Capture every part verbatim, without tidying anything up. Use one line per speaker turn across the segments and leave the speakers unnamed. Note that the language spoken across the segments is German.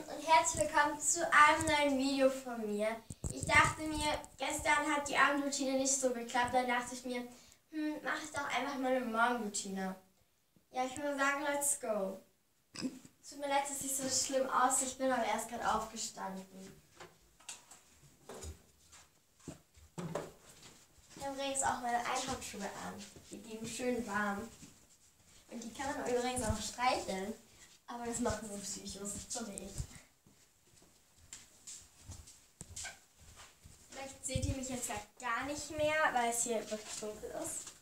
und herzlich willkommen zu einem neuen Video von mir. Ich dachte mir, gestern hat die Abendroutine nicht so geklappt, dann dachte ich mir, hm, mach ich doch einfach mal eine Morgenroutine. Ja, ich würde sagen, let's go. Tut mir leid, dass es so schlimm aussieht, ich bin aber erst gerade aufgestanden. Ich habe übrigens auch meine Einhornschuhe an, die geben schön warm. Und die kann man übrigens auch streicheln. Aber das machen so Psychos, so wie ich. Vielleicht seht ihr mich jetzt gar nicht mehr, weil es hier wirklich dunkel ist.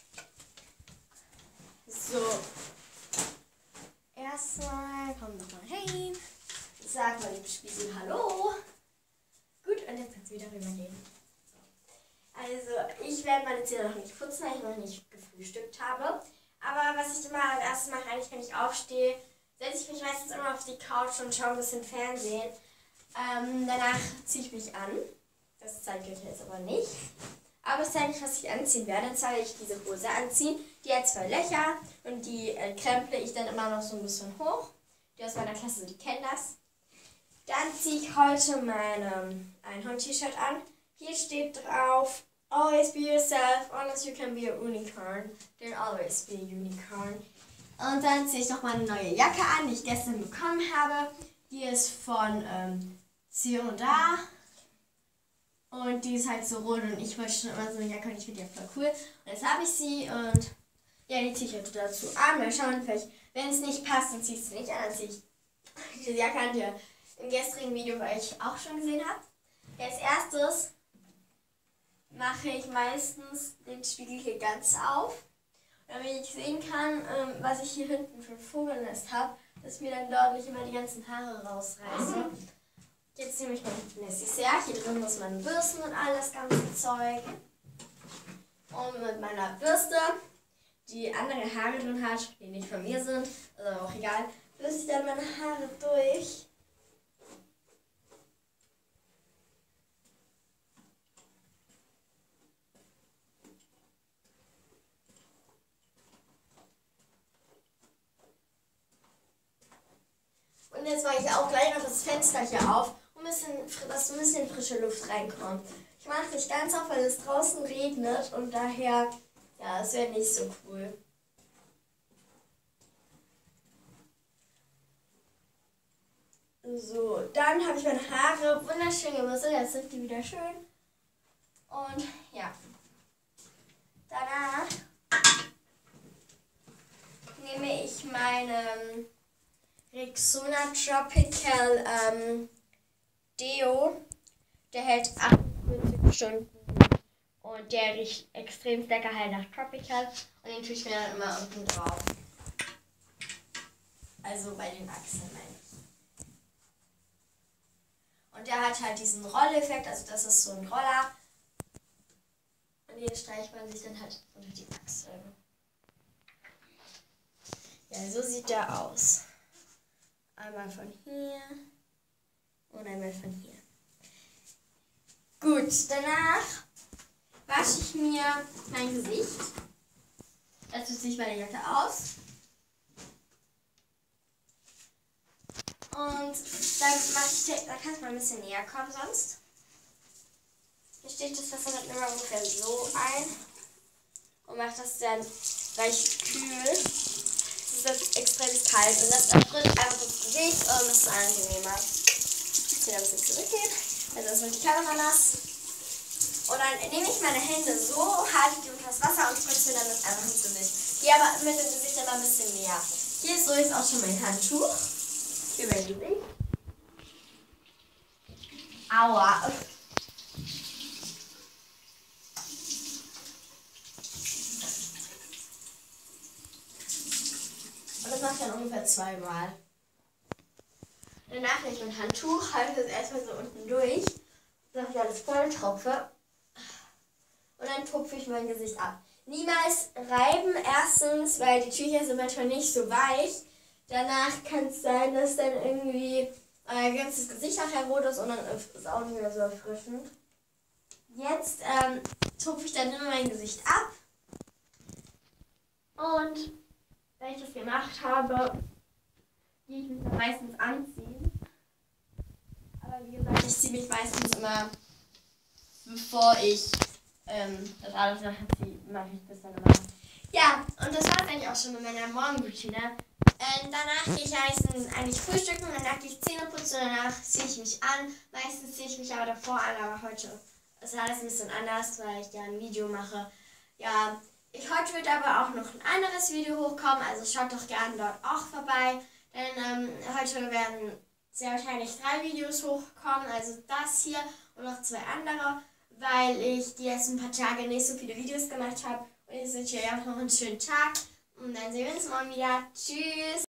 So. Erstmal komm nochmal rein. Sag mal dem Spiegel Hallo. Gut, und jetzt kannst du wieder rübergehen. So. Also, ich werde meine Zähne noch nicht putzen, weil ich noch nicht gefrühstückt habe. Aber was ich immer als erstes mache, eigentlich, wenn ich aufstehe, setze ich mich meistens immer auf die Couch und schaue ein bisschen Fernsehen. Ähm, danach ziehe ich mich an. Das zeige ich euch jetzt aber nicht. Aber es zeige ich, was ich anziehen werde. Dann werde ich diese Hose anziehen. Die hat zwei Löcher und die äh, kremple ich dann immer noch so ein bisschen hoch. Die aus meiner Klasse, die kennen das. Dann ziehe ich heute mein Einhorn-T-Shirt an. Hier steht drauf, always be yourself, unless you can be a unicorn. Then always be a unicorn. Und dann ziehe ich noch mal eine neue Jacke an, die ich gestern bekommen habe. Die ist von ähm, Zero.Da. Und die ist halt so rot und ich wollte schon immer so eine Jacke und ich finde die voll cool. Und jetzt habe ich sie und ja, die ziehe ich halt dazu an. Mal schauen, vielleicht, wenn es nicht passt, dann ziehe ich sie nicht an. Dann ziehe ich diese Jacke an, die ihr im gestrigen Video bei euch auch schon gesehen habt. Als erstes mache ich meistens den Spiegel hier ganz auf, damit ich sehen kann, ähm, was ich hier hinten für ein Vogelnest habe, dass mir dann dort nicht immer die ganzen Haare rausreiße. Jetzt nehme ich mein Necessaire, hier drin muss man bürsten und all das ganze Zeug. Und mit meiner Bürste, die andere Haare drin hat, die nicht von mir sind, also auch egal, bürste ich dann meine Haare durch. Und jetzt mache ich auch gleich noch das Fenster hier auf, um ein bisschen, dass ein bisschen frische Luft reinkommt. Ich mache es nicht ganz auf, weil es draußen regnet und daher, ja, es wäre nicht so cool. So, dann habe ich meine Haare wunderschön gebürstet, jetzt sind die wieder schön. Und ja, danach nehme ich meine Rexona Tropical ähm, Deo. Der hält achtundvierzig Stunden und der riecht extrem lecker halt nach Tropical und den tue ich mir dann immer unten drauf. Also bei den Achseln meine ich. Und der hat halt diesen Rolleffekt, also das ist so ein Roller und den streicht man sich dann halt unter die Achseln. Ja, so sieht der aus. Einmal von hier und einmal von hier. Gut, danach wasche ich mir mein Gesicht. Dazu ziehe ich meine Jacke aus. Und dann mache ich, da kannst du mal ein bisschen näher kommen sonst. Hier steht das Wasser dann immer ungefähr so ein und mache das dann leicht kühl. Das ist extrem kalt und das erfrischt einfach das Gesicht und das ist angenehmer. Jetzt wieder ein bisschen zurückgehen. Also ist die Kamera nass. Und dann nehme ich meine Hände so, halte die unter das Wasser und spritze dann das einfach ins Gesicht. Gehe aber mit dem Gesicht immer ein bisschen näher. Hier ist so jetzt auch schon mein Handtuch. Über die Gesicht. Aua. Das mache ich dann ungefähr zweimal. Danach nehme ich mein Handtuch, halte es erstmal so unten durch, dass ich alles voll tropfe. Und dann tupfe ich mein Gesicht ab. Niemals reiben, erstens, weil die Tücher sind manchmal nicht so weich. Danach kann es sein, dass dann irgendwie euer ganzes Gesicht nachher rot ist und dann ist es auch nicht mehr so erfrischend. Jetzt ähm, tupfe ich dann immer mein Gesicht ab. Und wenn ich das gemacht habe, gehe ich mich dann meistens anziehen. ich ziehe mich meistens immer, bevor ich ähm, das alles mache, mache ich das dann immer. Ja, und das war es eigentlich auch schon mit meiner Morgenroutine. Ähm, danach gehe ich meistens eigentlich frühstücken und danach gehe ich Zähne putzen und danach ziehe ich mich an. Meistens ziehe ich mich aber davor an, aber heute ist alles ein bisschen anders, weil ich ja ein Video mache. Ja, ich, heute wird aber auch noch ein anderes Video hochkommen, also schaut doch gerne dort auch vorbei. Denn ähm, heute werden sehr wahrscheinlich drei Videos hochkommen, also das hier und noch zwei andere, weil ich die jetzt ein paar Tage nicht so viele Videos gemacht habe. Und ich wünsche euch auch noch einen schönen Tag und dann sehen wir uns morgen wieder. Tschüss!